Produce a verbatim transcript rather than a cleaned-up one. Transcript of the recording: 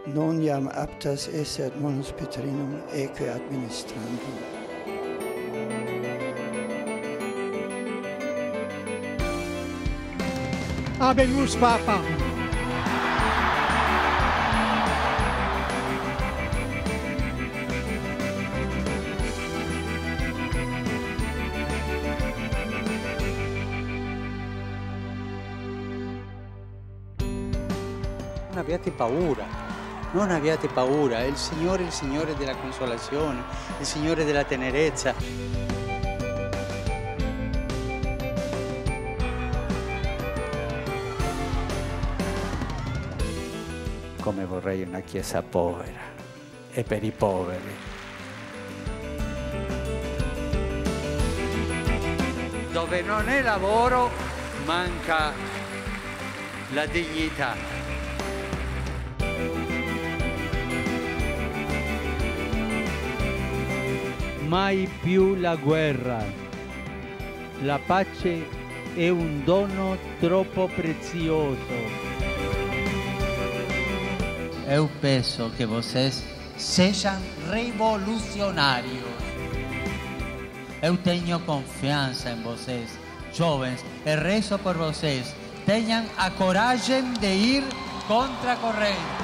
non iam aptas esset monus Petrinum eque administrandum. Habemus Papa. Non abbiate paura, non abbiate paura, è il Signore, il Signore della consolazione, il Signore della tenerezza. Come vorrei una chiesa povera e per i poveri. Dove non è lavoro, manca la dignità. Mai più la guerra. La pace è un dono troppo prezioso. Eu peço que vocês sejam revolucionários. Eu tenho confiança em vocês, jovens, e rezo por vocês. Tenham a coragem de ir contra a corrente.